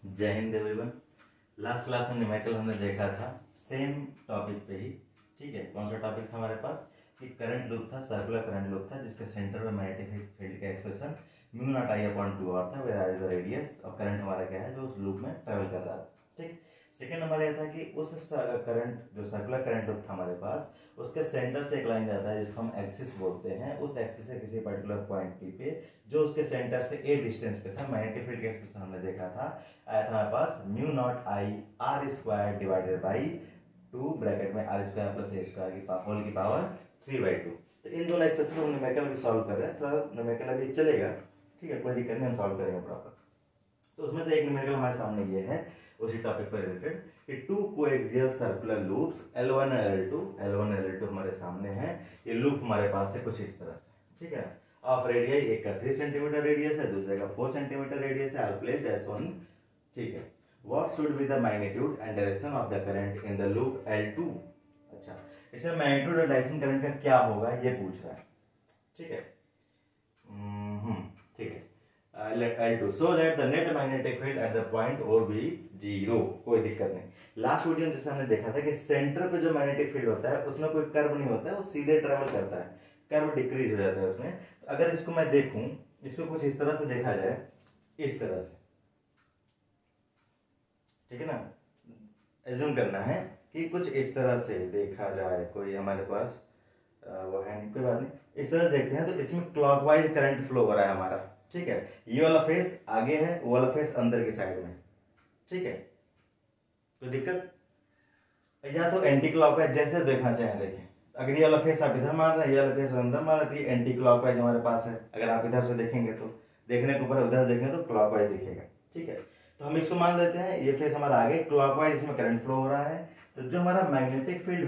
जय Hind everyone. Last class में numerical हमने देखा था सेम टॉपिक पे ही। ठीक है, कौन सा टॉपिक था हमारे पास कि करंट लूप था, सर्कुलर करंट लूप था, जिसके सेंटर में मैग्नेटिक फील्ड का expression mu naught I upon 2r था, where r is the radius, और करंट हमारा क्या है जो उस लूप में ट्रेवल कर रहा था। ठीक, सेकेंड नंबर यह था कि उस करंट जो सर्कुलर करंट लूप था हमारे पास, उसके सेंटर से एक लाइन जाता है जिसको हम एक्सिस बोलते हैं। उस एक्सिस से किसी पर्टिकुलर पॉइंट पी पे जो उसके सेंटर से ए डिस्टेंस पे था, मैग्नेटिक फील्ड का एक्सप्रेशन हमने देखा था, आया था हमारे पास mu naught I r square divided by 2 bracket में r square plus a square की होल की पावर 3/2। तो इन दोनों एक्सप्रेशन हम न्यूमेरिकल भी सॉल्व कर रहे हैं, थोड़ा न्यूमेरिकल अभी चलेगा। ठीक है, कोई दिक्कत नहीं, हम सॉल्व करेंगे प्रॉपर। तो उसमें से एक न्यूमेरिकल हमारे सामने ये है उसी टॉपिक पर रिलेटेड कि to coaxial circular loops L1 और L2 हमारे सामने है। ये लूप हमारे पास है कुछ इस तरह से। ठीक है, ऑफ रेडियस, एक का 3 सेंटीमीटर रेडियस है, दूसरे का 4 सेंटीमीटर रेडियस है, आर प्लेस्ड एज वन। ठीक है, what should be the magnitude and direction of the current in the loop L2। अच्छा, इसमें मैग्नीट्यूड और डायरेक्शन करंट का क्या होगा ये पूछ रहा है। ठीक है, ठीक है, L2 so that the net magnetic field at the point O be 0। कोई दिक्कत नहीं। लास्ट वीडियो में जैसे हमने देखा था कि सेंटर पे जो मैग्नेटिक फील्ड होता है उसमें कोई कर्व नहीं होता है, वो सीधे ट्रेवल करता है, कर्व डिक्रीज हो जाता है उसमें। तो अगर इसको मैं देखूं, इसको कुछ इस तरह से देखा जाए, इस तरह से, ठीक है ना, एज्यूम करना है कि कुछ इस तरह से देखा जाए, कोई हमारे पास वो है नहीं, कोई बात नहीं, इस तरह से देखते हैं तो इसमें क्लॉकवाइज करंट फ्लो हो रहा है हमारा। ठीक है, ये वाला फेस आगे है, वो वाला फेस अंदर की साइड में। ठीक है, तो दिक्कत या तो एंटी क्लॉकवाइज जैसे देखना चाहे देखें। अगर ये वाला फेस आप इधर मार रहे हैं, ये वाला फेस अंदर मार रहे हैं, तो ये एंटी क्लॉकवाइज हमारे पास है। अगर आप इधर से देखेंगे तो देखने के ऊपर उधर देखेंगे तो क्लॉकवाइज दिखेगा। ठीक है, तो हम इसको मान लेते हैं, ये फेस हमारा आगे क्लॉकवाइज, इसमें करंट फ्लो हो रहा है। तो जो हमारा मैग्नेटिक फील्ड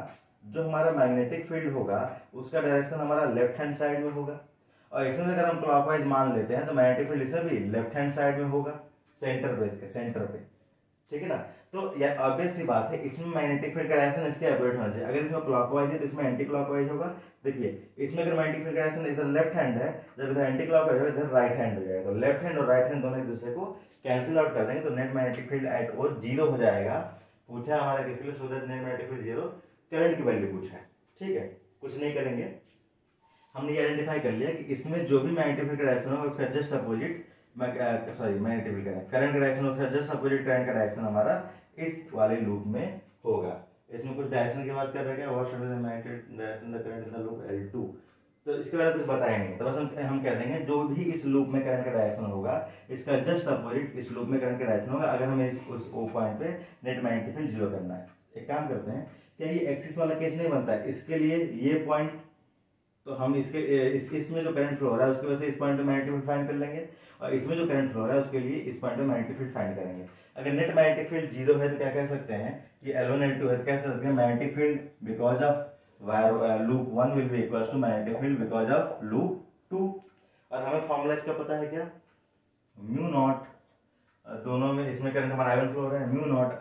होगा, उसका डायरेक्शन हमारा लेफ्ट हैंड साइड में होगा। और इसमें अगर हम क्लॉकवाइज मान लेते हैं तो मैग्नेटिक फील्ड इसमें भी लेफ्ट हैंड साइड में होगा, सेंटर पे। ठीक है ना, तो यह ऑब्वियस सी बात है, इसमें मैग्नेटिक फील्ड का डायरेक्शन इसके अपोजिट होना चाहिए। अगर इसमें क्लॉकवाइज है तो इसमें एंटी क्लॉकवाइज होगा। देखिए, इसमें अगर मैग्नेटिक फील्ड का डायरेक्शन इधर लेफ्ट हैंड है, जब इधर एंटी क्लॉकवाइज है इधर राइट हैंड हो जाएगा। तो लेफ्ट हैंड और राइट हैंड दोनों एक दूसरे को कैंसिल आउट कर देंगे, तो net magnetic field at O 0 हो जाएगा। पूछा हमारा किसके लिए, so that net magnetic field 0, current की वैल्यू पूछा है। ठीक है, कुछ नहीं करेंगे, हमने ये आइडेंटिफाई कर लिया कि इसमें जो भी मैग्नेटिक फील्ड का डायरेक्शन होगा उसका जस्ट अपोजिट, मैग्नेटिक फील्ड का करंट का डायरेक्शन होगा जस्ट अपोजिट करंट का डायरेक्शन हमारा इस वाले लूप में होगा। इसमें कुछ डायरेक्शन की बात कर रहे हैं, what should be the magnetic direction the current in the loop L2। तो इसके बारे में कुछ बताया नहीं, तो बस हम कह देंगे जो भी इस लूप में करंट का डायरेक्शन होगा इसका जस्ट अपोजिट इस लूप में करंट का डायरेक्शन होगा। अगर हमें उस ओ पॉइंट पे नेट मैग्नेटिक फील्ड 0 करना है, एक काम करते हैं, क्या ये एक्सिस वाला केस नहीं बनता है, इसके लिए ये पॉइंट, तो हम इसमें जो करंट फ्लो हो रहा है उसकी वजह से इस पॉइंट पे मैग्नेटिक फील्ड फाइंड कर लेंगे, और इसमें जो करंट फ्लो हो रहा है उसके लिए इस पॉइंट पे मैग्नेटिक फील्ड फाइंड करेंगे। अगर नेट मैग्नेटिक फील्ड 0 है तो क्या कह सकते हैं कि L1 L2 है, तो कह सकते हैं magnetic field because of loop 1 will be equal to magnetic field because of loop 2। और हमें फॉर्मूला इसका पता है क्या, म्यू नॉट, दोनों में इसमें करंट हमारा I1 फ्लो हो रहा है, म्यू नॉट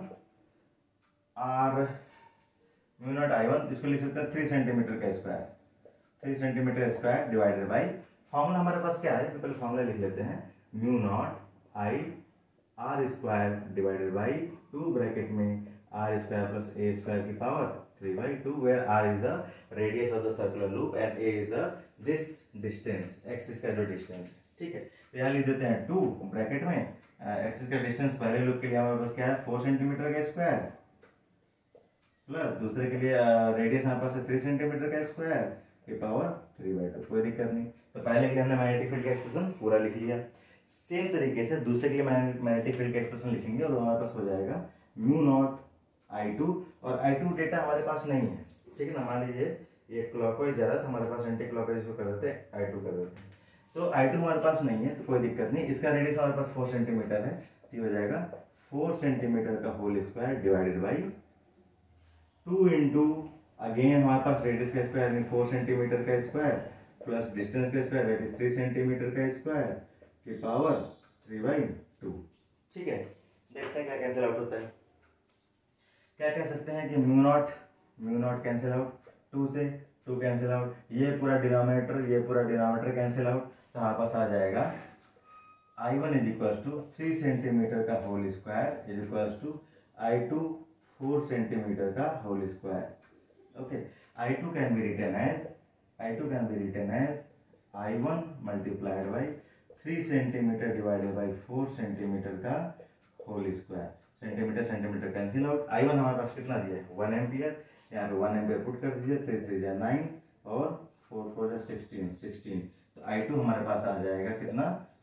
I1, इसको लिख सकते हैं 3 सेंटीमीटर का square, 3 centimetre square divided by, formula हमारे पास क्या है, तो पहले फॉर्मूला लिख लेते हैं, mu naught I r square divided by 2 bracket में r square plus a square की power 3/2, where r is the radius of the circular loop and a is the this distance, axis का जो distance है। ठीक है, तो यहाँ लिख देते हैं 2 ब्रैकेट में एक्सिस का डिस्टेंस पहले लूप के लिए हमारे पास क्या है 4 सेंटीमीटर का स्क्वायर, प्लस दूसरे के लिए रेडियस हमारे पास है 3 सेंटीमीटर का स्क्वायर की पावर 3/2। कोई दिक्कत नहीं, तो पहले के लिए हमने मैग्नेटिक फील्ड का एक्सप्रेशन पूरा लिख लिया। सेम तरीके से दूसरे के लिए मैग्नेटिक फील्ड का एक्सप्रेशन लिखेंगे और हमारे पास हो जाएगा म्यू नॉट I2, और I2 डेटा हमारे पास नहीं है। ठीक है ना, मान लीजिए ये क्लॉकवाइज जा रहा था, हमारे पास एंटी क्लॉकवाइज इसको कर देते हैं, I2 कर देते हैं। तो I2 हमारे पास नहीं है तो कोई दिक्कत नहीं, इसका रेडियस हमारे पास 4 सेंटीमीटर है, तो हो जाएगा 4 सेंटीमीटर का whole square divided by 2 into again हमारे पास रेडियस का स्क्वायर 4 सेंटीमीटर का स्क्वायर प्लस डिस्टेंस का स्क्वायर दैट इज 3 सेंटीमीटर का स्क्वायर की पावर 3/2। ठीक है, देखते हैं क्या कैंसिल आउट होता है। क्या कह सकते हैं कि म्यू नॉट कैंसिल आउट, 2 से 2 कैंसिल आउट, ये पूरा डिनोमिनेटर कैंसिल आउट, तो हमारे पास आ जाएगा I1 is equal to 3 centimetre का whole square is equal to I2 4 centimetre का whole square. Okay, I2 can be written as I1 multiplied by 3 centimetre divided by 4 centimetre का whole square. Centimetre centimetre cancel out. I1 हमारे पास कितना दिया है 1 ampere, यहाँ पे 1 एम्पियर पुट कर दीजिए, 3 3 जा 9 और 4 4 जा 16। तो I2 हमारे पास आ जाएगा कितना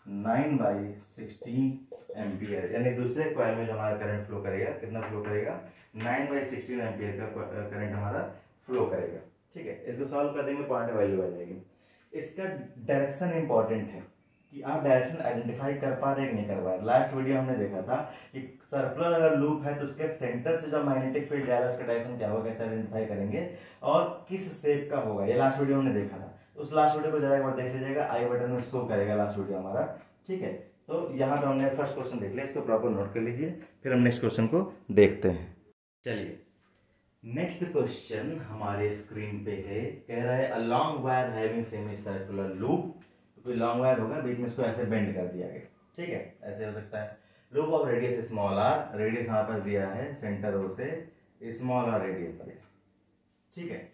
9/16 एम्पियर, यानी दूसरे कॉइल में जो हमारा करंट फ्लो करेगा कितना फ्लो करेगा 9/16 एम्पियर का करंट हमारा फ्लो करेगा। ठीक है, इसको सॉल्व कर देंगे, पॉइंट वैल्यू आ जाएगी। इसका डायरेक्शन इंपॉर्टेंट है कि आप डायरेक्शन आइडेंटिफाई कर पा रहे हैं कि नहीं कर पा रहे। लास्ट वीडियो हमने देखा था कि सर्कुलर अगर लूप है तो उसके सेंटर से जो मैग्नेटिक फील्ड जा रहा है उसका डायरेक्शन क्या होगा, कैसे आइडेंटिफाई करेंगे और किस शेप का होगा, ये लास्ट वीडियो हमने देखा था। उस लास्ट वीडियो को जरा एक बार देख लीजिएगा, आई बटन में शो करेगा लास्ट वीडियो हमारा। ठीक है, तो यहाँ पे हमने फर्स्ट क्वेश्चन देख लिया, इसको प्रॉपर नोट कर लीजिए, फिर हम नेक्स्ट क्वेश्चन को देखते हैं। चलिए, नेक्स्ट क्वेश्चन हमारे स्क्रीन पे है, कह रहा है a long wire having semi circular loop. कोई लॉन्ग वायर होगा, बीच में इसको ऐसे बेंड कर दिया गया। ठीक है, ऐसे हो सकता है। Loop of radius small r, radius हमारे पास दिया है सेंटर ओ से स्मॉल आर रेडियस दिया। ठीक है,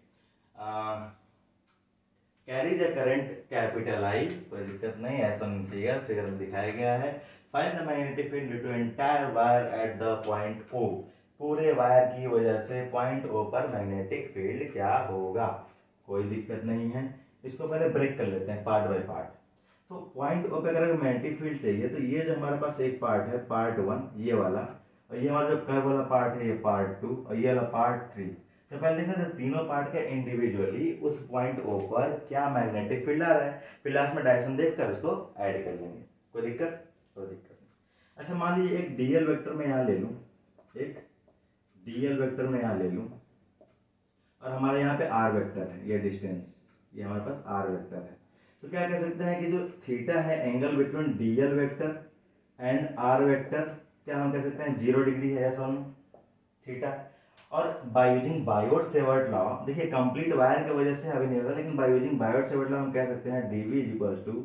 carries a current capital I, कोई दिक्कत नहीं, ऐसा नहीं चाहिए, फिगर में दिखाया गया है। Find the magnetic field due to entire wire at the point O, पूरे वायर की वजह से पॉइंट ओ पर मैग्नेटिक फील्ड क्या होगा। कोई दिक्कत नहीं है, इसको पहले ब्रेक कर लेते हैं पार्ट बाय पार्ट। तो पॉइंट ओ पे अगर मैग्नेटिक फील्ड चाहिए तो ये जो हमारे पास एक पार्ट है पार्ट 1 ये वाला, और ये हमारा जो कर्व वाला पार्ट है ये पार्ट 2 और ये वाला पार्ट 3। तो पहले देखा था तीनों पार्ट के इंडिविजुअली उस पॉइंट ओ पर क्या मैग्नेटिक फील्ड आ रहा है, फिर लास्ट में डायरेक्शन देखकर उसको ऐड कर लेंगे। कोई दिक्कत नहीं। अच्छा, मान लीजिए एक डीएल वेक्टर में यहाँ ले लूँ, एक डीएल वेक्टर में यहाँ ले लूँ, और हमारे यहाँ पे आर वेक्टर है, ये डिस्टेंस, ये हमारे पास आर वेक्टर है। तो क्या कह सकते हैं कि जो थीटा है angle between dl vector and r vector, क्या हम कह सकते हैं 0 डिग्री है, ऐसा थीटा। और बाय यूजिंग बायोट-सेवर्ट लॉ, देखिए कंप्लीट वायर की वजह से अभी नहीं होता, लेकिन बाय यूजिंग बायोट-सेवर्ट लॉ हम कह सकते हैं dv equals to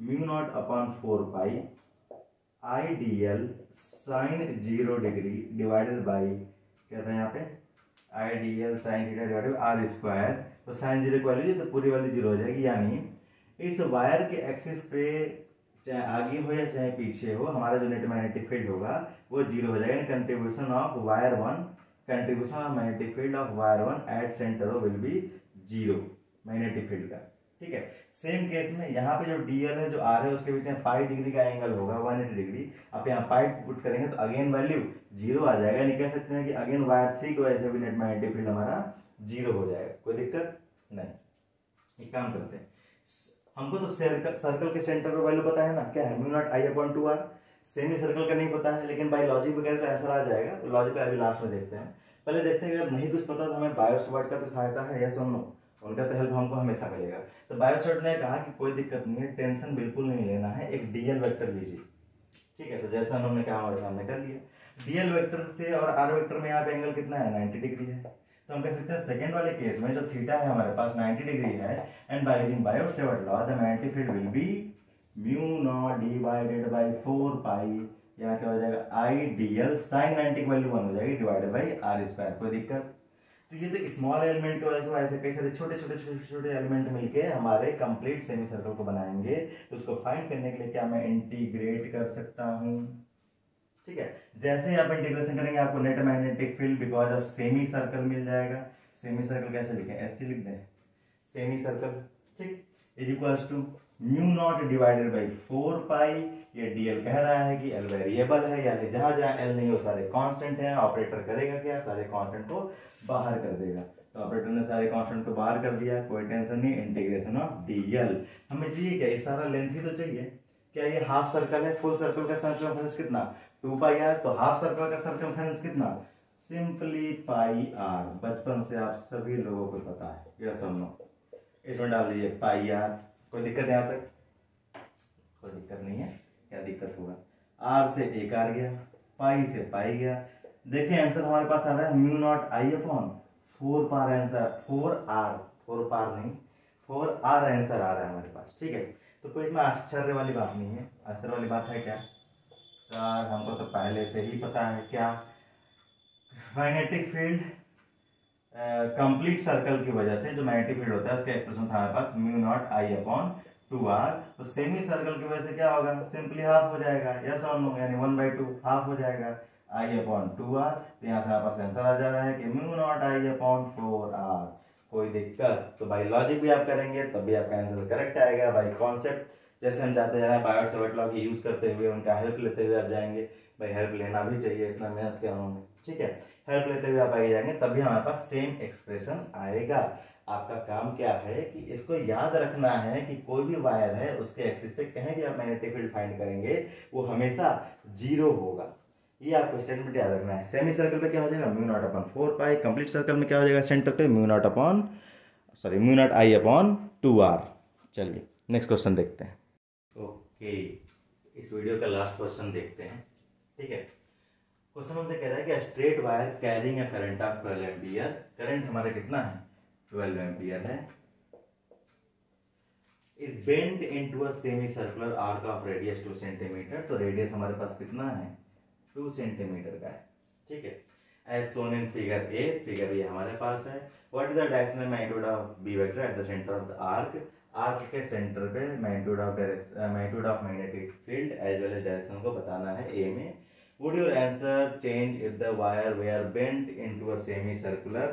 μ0/4 I dl sine 0 degree divided by, क्या था यहाँ पे I dl sine theta divided by r square. तो साइन 0 की वैल्यू तो पूरी वैल्यू 0 हो जाएगी, यानी इस वायर के एक्सिस पे चाहे आगे हो या चाहे पीछे हो, हमारा जो नेट मैग्नेटिक फील्ड होगा वो 0 हो जाएगा। Contribution of wire 1, contribution of magnetic field of wire 1 at centre will be 0 magnetic field का। ठीक है, सेम केस में यहाँ पे जो डीएल है जो आर है उसके बीच में पाई डिग्री का एंगल होगा 180 डिग्री। आप यहाँ पाई पुट करेंगे तो अगेन वैल्यू 0 आ जाएगा, यानी कह सकते हैं कि अगेन वायर 3 की वजह से भी नेट मैग्नेटिक फील्ड हमारा 0 हो जाएगा। कोई दिक्कत नहीं। एक काम करते हैं, हमको तो सर्कल के सेंटर का वैल्यू पता है ना, क्या है μ0I/2r। सेमी सर्कल का नहीं पता है, लेकिन बाय लॉजिक वगैरह तो आंसर आ जाएगा। तो लॉजिक का अभी लास्ट में देखते हैं। पहले देखते हैं अगर नहीं कुछ पता तो हमें बायोट-सेवर्ट का तो सहायता है, यस और नो, उनका तो हेल्प हमको हमेशा मिलेगा। तो बायोट-सेवर्ट ने कहा कि कोई दिक्कत नहीं है, टेंशन बिल्कुल नहीं लेना है, एक डीएल वेक्टर लीजिए। ठीक है, तो जैसा उन्होंने कहा हमारे सामने कर लिया। डीएल वेक्टर से और आर वेक्टर में यहाँ पे एंगल कितना है 90 डिग्री है। तो हम कह सकते हैं सेकंड वाले केस में जो थीटा है हमारे पास 90 डिग्री है, and by using Biot Savart law the magnetic field will be μ0 divided by 4 pi, यहाँ क्या हो जाएगा आई dl साइन 90 की वैल्यू 1 हो जाएगी डिवाइडेड बाय आर स्क्वायर। कोई दिक्कत। तो ये तो स्मॉल एलिमेंट की वजह से ऐसे कई सारे छोटे एलिमेंट मिलके हमारे कंप्लीट सेमी सर्कल को बनाएंगे। तो उसको फाइंड करने के लिए क्या मैं इंटीग्रेट कर सकता हूँ। ठीक है, जैसे ही आप इंटीग्रेशन करेंगे आपको net magnetic field because of semi circle मिल जाएगा। सेमी सर्कल कैसे लिखें, ऐसे लिख दें सेमी सर्कल। ठीक, is equals to μ0 divided by 4 pi. ये डीएल कह रहा है कि एल वेरिएबल है, यानी जहां जहां एल नहीं हो सारे कांस्टेंट हैं। ऑपरेटर करेगा क्या, सारे कांस्टेंट को बाहर कर देगा। तो ऑपरेटर ने सारे कांस्टेंट को बाहर कर दिया, कोई टेंशन नहीं। इंटीग्रेशन ऑफ डीएल हमें चाहिए क्या, ये सारा लेंथ ही तो चाहिए। क्या ये हाफ सर्कल है, फुल सर्कल का सर्कमफेरेंस कितना 2 पाई आर। तो हाफ सर्कल का सर्कमफेरेंस कितना, सिंपली पाई आर। बचपन से आप सभी लोगों को पता है, यस और नो। इसमें डाल दीजिए पाई आर। कोई दिक्कत यहाँ तक, कोई दिक्कत नहीं है। क्या दिक्कत होगा, आर से एक आर गया, पाई से पाई गया। देखिए आंसर हमारे पास आ रहा है μ0I/4 पार आंसर, 4 आर आंसर आ रहा है हमारे पास। ठीक है, तो कोई इसमें आश्चर्य वाली बात नहीं है, अस्तर वाली बात है क्या सर? हमको तो पहले से ही पता है क्या, मैग्नेटिक फील्ड कंप्लीट सर्कल की वजह से जो मैग्नेटिक फील्ड होता है उसका एक्सप्रेशन था हमारे पास mu naught I upon 2r। तो सेमी सर्कल की वजह से क्या होगा, सिंपली हाफ हो जाएगा, यस और नो, यानी 1/2 हाफ हो जाएगा आई अपॉन 2r। तो यहाँ से हमारे पास आंसर आ जा रहा है कि mu naught I upon 4r। कोई दिक्कत? तो बाई लॉजिक भी आप करेंगे तब भी आपका आंसर करेक्ट आएगा। बाई कॉन्सेप्ट जैसे हम जाते हैं बायोट-सावर्ट लॉ की यूज करते हुए उनका हेल्प लेते हुए आप जाएंगे। भाई हेल्प लेना भी चाहिए, इतना मेहनत किया उन्होंने, ठीक है। हेल्प लेते हुए आप आगे जाएंगे तभी हमारे पास सेम एक्सप्रेशन आएगा। आपका काम क्या है कि इसको याद रखना है कि कोई भी वायर है उसके एक्सिस पे कहीं भी आप मैग्नेटिक फील्ड फाइंड करेंगे वो हमेशा 0 होगा। ये आपको स्टेटमेंट याद रखना है। सेमी सर्कल पे क्या हो जाएगा mu naught upon 4 pi, complete circle में क्या हो जाएगा सेंटर पे mu naught I upon 2r। चलिए नेक्स्ट क्वेश्चन देखते हैं। ओके, इस वीडियो का लास्ट क्वेश्चन देखते हैं, ठीक है। क्वेश्चन हमसे कह रहा है कि straight wire carrying a current of 12 ampere, current हमारा कितना है 12 एम्पियर है, is bent into a semi circular arc of radius 2 centimetre. तो रेडियस हमारे पास कितना है 2 सेंटीमीटर का है, ठीक है। As shown in figure A, figure A हमारे पास है। What is the directional magnitude of B vector at the centre of the arc, arc के सेंटर पे magnitude of magnetic field as well as direction को बताना है ए में। Would your answer change if the wire were bent into a semicircular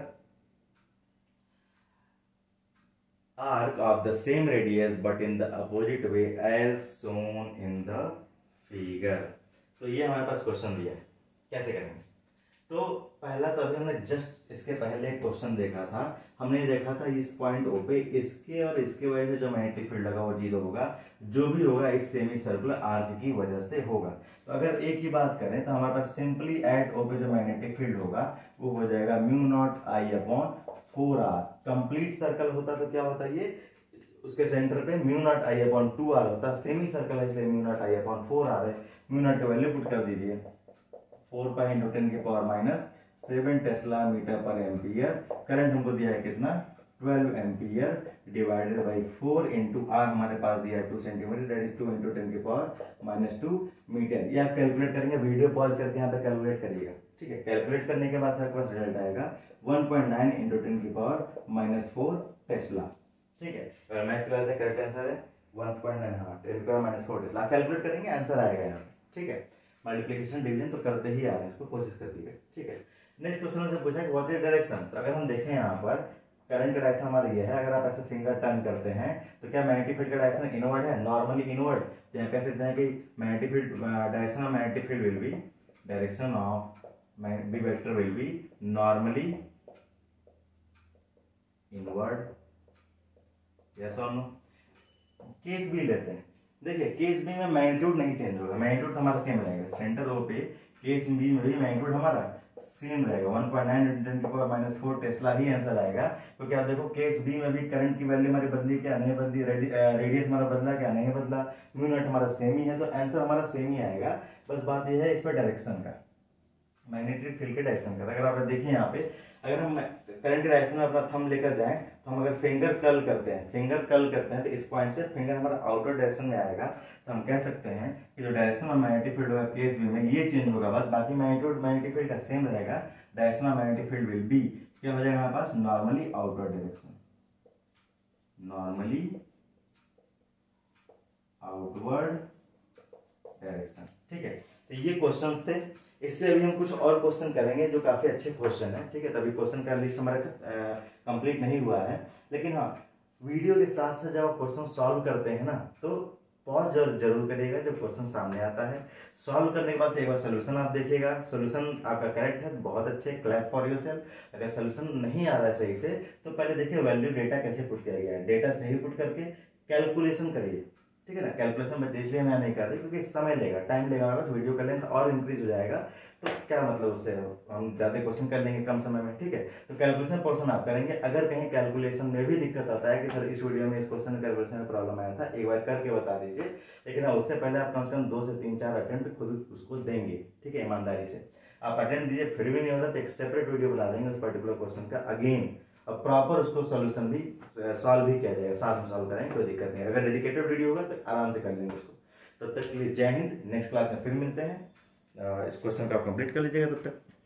arc of the same radius but in the opposite way as shown in the figure? तो ये हमारे पास question दिया है, कैसे करेंगे? तो पहला तो अभी हमने जस्ट इसके पहले एक क्वेश्चन देखा था, हमने देखा था इस पॉइंट ओ पे इसके और इसके वजह से जो मैग्नेटिक फील्ड लगा वो 0 होगा, जो भी होगा इस सेमी सर्कुलर आर्क की वजह से होगा। तो अगर ए की बात करें तो हमारे पास सिंपली एट ओ पे जो मैग्नेटिक फील्ड होगा वो हो जाएगा mu naught I upon 4r। Complete circle होता तो क्या होता ये, उसके सेंटर पे mu naught I upon 2r होता, सेमी सर्कल है इसलिए mu naught I upon 4r है। म्यू नॉट की वैल्यू पुट कर दीजिए 4 पाई इंटू 10 की power minus 7 tesla metre per ampere. Current हमको दिया है कितना 12 ampere divided by 4 into r हमारे पास दिया है 2 सेंटीमीटर, दैट इज 2 इंटू 10 की पावर माइनस 2 मीटर। ये आप कैलकुलेट करेंगे, वीडियो पॉज करके यहाँ पे कैलकुलेट करिएगा, ठीक है। कैलकुलेट करने के बाद आपके पास रिजल्ट आएगा 1.9 इंटू 10 की पावर माइनस 4 टेस्ला, ठीक है। अगर मैथ्स क्लास में करेक्ट आंसर है 1.9, हाँ 10 की पावर माइनस 4 टेस्ला। कैलकुलेट करेंगे आंसर आएगा यहाँ पे, ठीक है। मल्टीप्लिकेशन डिवीजन तो करते ही आ रहे हैं, इसको कोशिश करते हैं, ठीक है। नेक्स्ट क्वेश्चन से पूछा है व्हाट इज डायरेक्शन। तो अगर हम देखें यहाँ पर करंट का डायरेक्शन हमारा ये है, अगर आप ऐसे फिंगर टर्न करते हैं तो क्या मैग्नेटिक फील्ड का डायरेक्शन इनवर्ड है, नॉर्मली इनवर्ड। तो यहाँ कह सकते हैं कि magnetic field direction of magnetic field will be, direction of B vector will be normally inward, yes और नो। केस बी लेते हैं, देखिए केस बी में मैग्नीट्यूड नहीं चेंज होगा, मैग्नीट्यूड हमारा सेम रहेगा सेंटर ओ पे, केस बी में भी मैग्नीट्यूड हमारा सेम रहेगा 1.9 × 10 की पावर माइनस 4 टेस्ला ही आंसर आएगा। तो क्या देखो केस बी में भी करंट की वैल्यू हमारी बदली क्या नहीं बदली, रेडियस हमारा बदला क्या नहीं बदला, म्यू नॉट हमारा सेम ही है, तो आंसर हमारा सेम ही आएगा। बस बात यह है इस पर डायरेक्शन का, मैग्नेटिक फील्ड के डायरेक्शन का। अगर आप देखिए यहाँ पे अगर हम करंट के डायरेक्शन में अपना थंब लेकर जाएं तो हम अगर फिंगर कर्ल करते हैं तो इस पॉइंट से फिंगर हमारा आउटर डायरेक्शन में आएगा, तो हम कह सकते हैं कि जो डायरेक्शन ऑफ मैग्नेटिक फील्ड होगा केस बी में ये चेंज होगा, बस बाकी मैग्नीट्यूड मैग्नेटिक फील्ड का सेम रहेगा। Direction of magnetic field will be क्या हो जाएगा हमारे पास normally outward direction, normally outward direction, ठीक है। तो ये क्वेश्चंस थे, इससे अभी हम कुछ और क्वेश्चन करेंगे जो काफी अच्छे क्वेश्चन है, ठीक है। तभी क्वेश्चन का लिस्ट हमारा कंप्लीट नहीं हुआ है, लेकिन हाँ वीडियो के साथ साथ जब आप क्वेश्चन सॉल्व करते हैं ना तो पॉज जरूर करिएगा जब क्वेश्चन सामने आता है। सॉल्व करने के बाद एक बार सोल्यूशन आप देखिएगा, सोल्यूशन आपका करेक्ट है बहुत अच्छे, क्लैप फॉर योरसेल्फ। अगर सोल्यूशन नहीं आ रहा है सही से तो पहले देखिए वैल्यू डेटा कैसे पुट किया गया है, डेटा सही पुट करके कैलकुलेशन करिए, ठीक है ना। कैलकुलेशन में इसलिए मैं नहीं कर रही क्योंकि समय लेगा, टाइम लेगा, हमारे पास वीडियो का लेंथ और इंक्रीज हो जाएगा, तो क्या मतलब उससे हम ज्यादा क्वेश्चन कर लेंगे कम समय में, ठीक है। तो कैलकुलेशन पोर्शन आप करेंगे। अगर कहीं कैलकुलेशन में भी दिक्कत आता है कि सर इस वीडियो में इस क्वेश्चन कैलकुलेशन में प्रॉब्लम आया था, एक बार करके बता दीजिए, लेकिन हाँ उससे पहले आप कम से कम 2 से 3-4 अटेम्प्ट खुद उसको देंगे, ठीक है, ईमानदारी से। आप अटेम्प्ट दीजिए फिर भी नहीं होता तो एक सेपरेट वीडियो बना देंगे उस पर्टिकुलर क्वेश्चन का, अगेन अब प्रॉपर उसको सॉल्यूशन भी सॉल्व भी किया जाएगा, साथ में सॉल्व करेंगे, कोई दिक्कत नहीं। अगर डेडिकेटेड वीडियो होगा तो आराम से कर लेंगे उसको। तब तक के लिए जय हिंद। नेक्स्ट क्लास में फिर मिलते हैं। इस क्वेश्चन को आप कंप्लीट कर लीजिएगा तब तक।